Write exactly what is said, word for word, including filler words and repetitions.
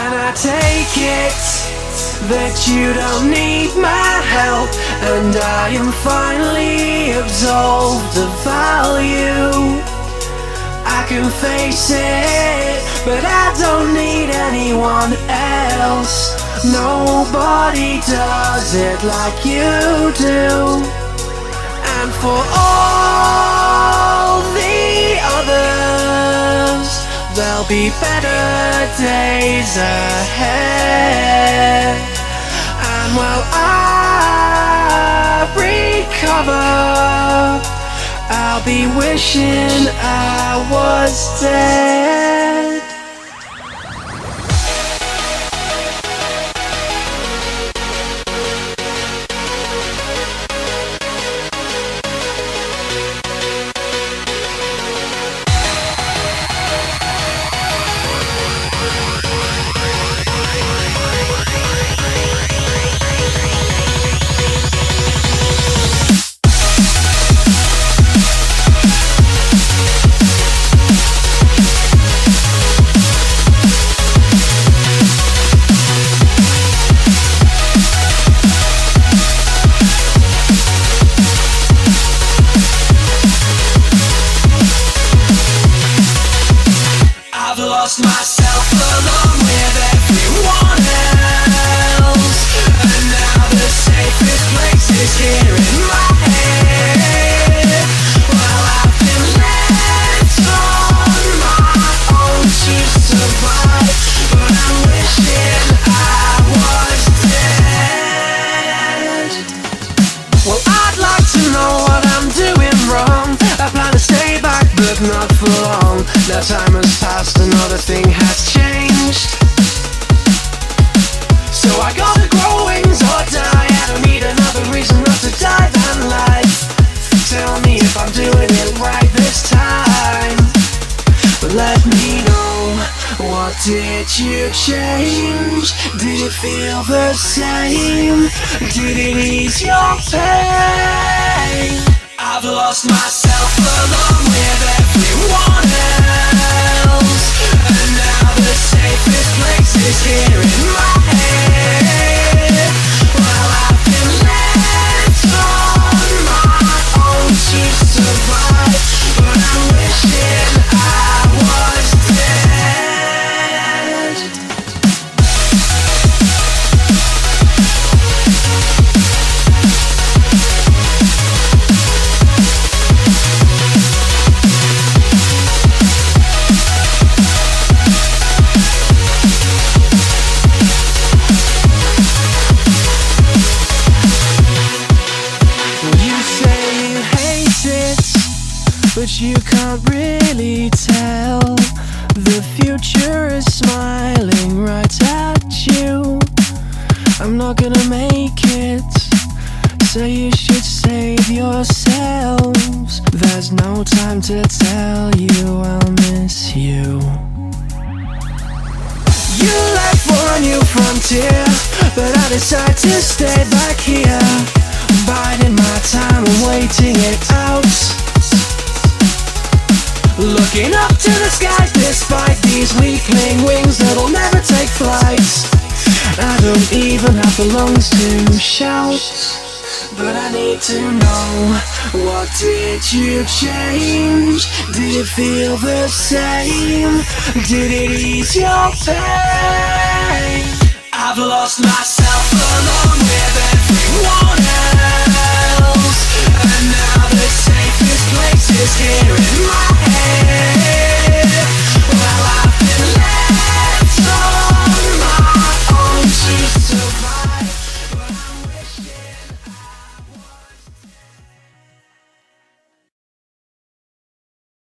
Can I take it that you don't need my help, and I am finally absolved of value? I can face it, but I don't need anyone else. Nobody does it like you do. And for all the others, there'll be better days ahead. And while I recover, I'll be wishing I was dead. Lost myself along with everyone else, and now the safest place is here in my head. Well, I've been left on my own to survive, but I'm wishing I was dead. Well, I'd like to know what I'm doing wrong. I plan to stay back, but not for long. Now time has passed, another thing has changed. So I gotta grow wings or die. I don't need another reason not to die than life. Tell me if I'm doing it right this time, but let me know, what did you change? Did it feel the same? Did it ease your pain? I've lost myself along with everyone else, and now the safest place is here in my head. Well, I've been left on my own to survive, but I'm wishing I was dead. But you can't really tell. The future is smiling right at you. I'm not gonna make it, so you should save yourselves. There's no time to tell you I'll miss you. You left for a new frontier, but I decide to stay back here, biding my time and waiting it out. Looking up to the skies despite these weakling wings that'll never take flight. I don't even have the lungs to shout, but I need to know, what did you change? Did it feel the same? Did it ease your pain? I've lost myself along with everyone else.